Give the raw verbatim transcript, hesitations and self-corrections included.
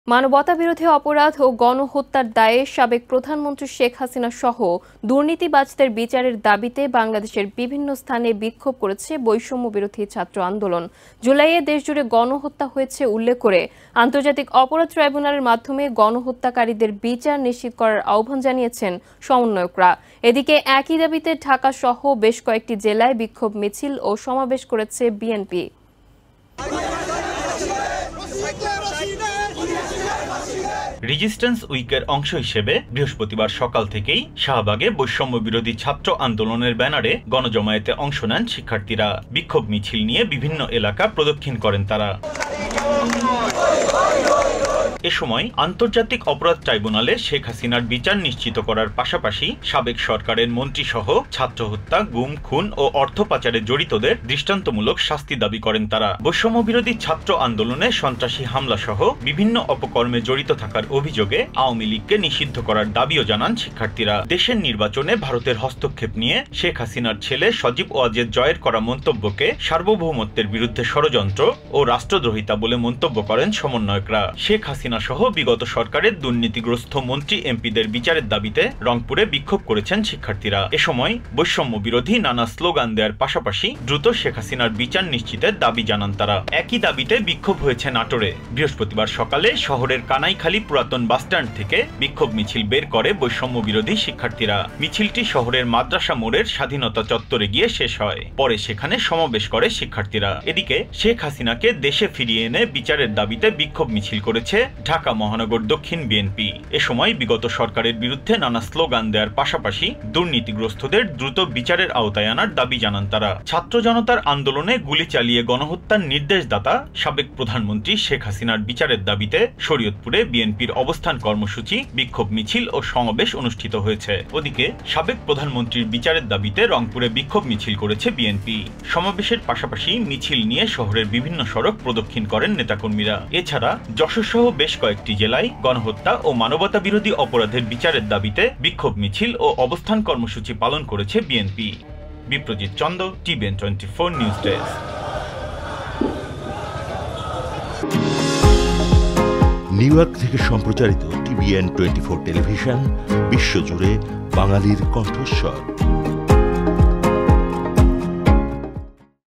মানবতাবিরোধী অপরাধ ও গণহত্যার দায়ে সাবেক প্রধানমন্ত্রী শেখ হাসিনা সহ দুর্নীতিবাজদের বিচারের দাবিতে বাংলাদেশের বিভিন্ন স্থানে বিক্ষোভ করেছে বৈষম্য বিরোধী ছাত্র আন্দোলন। জুলাইয়ে দেশজুড়ে গণহত্যা হয়েছে উল্লেখ করে আন্তর্জাতিক অপরাধ ট্রাইব্যুনালের মাধ্যমে গণহত্যাকারীদের বিচার নিশ্চিত করার আহ্বান জানিয়েছেন সমন্বয়করা। এদিকে একই দাবিতে ঢাকা সহ বেশ কয়েকটি জেলায় বিক্ষোভ মিছিল ও সমাবেশ করেছে বিএনপি। রেজিস্ট্যান্স উইকের অংশ হিসেবে বৃহস্পতিবার সকাল থেকেই শাহবাগে বৈষম্য বিরোধী ছাত্র আন্দোলনের ব্যানারে গণজমায়েতে অংশ নেন শিক্ষার্থীরা। বিক্ষোভ মিছিল নিয়ে বিভিন্ন এলাকা প্রদক্ষিণ করেন তারা। এ সময় আন্তর্জাতিক অপরাধ ট্রাইব্যুনালে শেখ হাসিনার বিচার নিশ্চিত করার পাশাপাশি সাবেক সরকারের মন্ত্রীসহ ছাত্র হত্যা, গুম, খুন ও অর্থ পাচারে জড়িতদের দৃষ্টান্তমূলক শাস্তি দাবি করেন তারা। বৈষম্য বিরোধী ছাত্র আন্দোলনে সন্ত্রাসী হামলা সহ বিভিন্ন অপকর্মে জড়িত থাকার অভিযোগে আওয়ামী লীগকে নিষিদ্ধ করার দাবিও জানান শিক্ষার্থীরা। দেশের নির্বাচনে ভারতের হস্তক্ষেপ নিয়ে শেখ হাসিনার ছেলে সজীব ওয়াজেদ জয়ের করা মন্তব্যকে সার্বভৌমত্বের বিরুদ্ধে ষড়যন্ত্র ও রাষ্ট্রদ্রোহিতা বলে মন্তব্য করেন সমন্বয়করা। শেখ হাসিনা সহ বিগত সরকারের দুর্নীতিগ্রস্ত মন্ত্রী এমপিদের বিচারের দাবিতে রংপুরে বিক্ষোভ করেছেন শিক্ষার্থীরা। এ সময় বৈষম্য বিরোধী নানা স্লোগান দেওয়ার পাশাপাশি দ্রুত শেখ হাসিনার বিচার নিশ্চিতের দাবি জানান তারা। একই দাবিতে বিক্ষোভ হয়েছে নাটোরে। বৃহস্পতিবার সকালে শহরের কানাইখালী পুরাতন বাসস্ট্যান্ড থেকে বিক্ষোভ মিছিল বের করে বৈষম্য বিরোধী শিক্ষার্থীরা। মিছিলটি শহরের মাদ্রাসা মোড়ের স্বাধীনতা চত্বরে গিয়ে শেষ হয়। পরে সেখানে সমাবেশ করে শিক্ষার্থীরা। এদিকে শেখ হাসিনাকে দেশে ফিরিয়ে এনে বিচারের দাবিতে বিক্ষোভ মিছিল করেছে ঢাকা মহানগর দক্ষিণ বিএনপি। এ সময় বিগত সরকারের বিরুদ্ধে নানা স্লোগান দেওয়ার পাশাপাশি দুর্নীতিগ্রস্তদের দ্রুত বিচারের আওতায় আনার দাবি জানান তারা। ছাত্র জনতার আন্দোলনে গুলি চালিয়ে গণহত্যার নির্দেশদাতা সাবেক প্রধানমন্ত্রী শেখ হাসিনার বিচারের দাবিতে শরীয়তপুরে বিএনপির অবস্থান কর্মসূচি, বিক্ষোভ মিছিল ও সমাবেশ অনুষ্ঠিত হয়েছে। ওদিকে সাবেক প্রধানমন্ত্রীর বিচারের দাবিতে রংপুরে বিক্ষোভ মিছিল করেছে বিএনপি। সমাবেশের পাশাপাশি মিছিল নিয়ে শহরের বিভিন্ন সড়ক প্রদক্ষিণ করেন নেতাকর্মীরা। এছাড়া যশোর সহ বেশ কয়েকটি জেলায় গণহত্যা ও মানবতা বিরোধী অপরাধের বিচারের দাবিতে বিক্ষোভ মিছিল ও অবস্থান কর্মসূচি পালন করেছে BNP. Biprajit Chanda, TVN twenty four news desk. New York থেকে সম্প্রচারিত টিভিএন টোয়েন্টি ফোর টেলিভিশন বিশ্বজুড়ে বাঙালির কণ্ঠস্বর।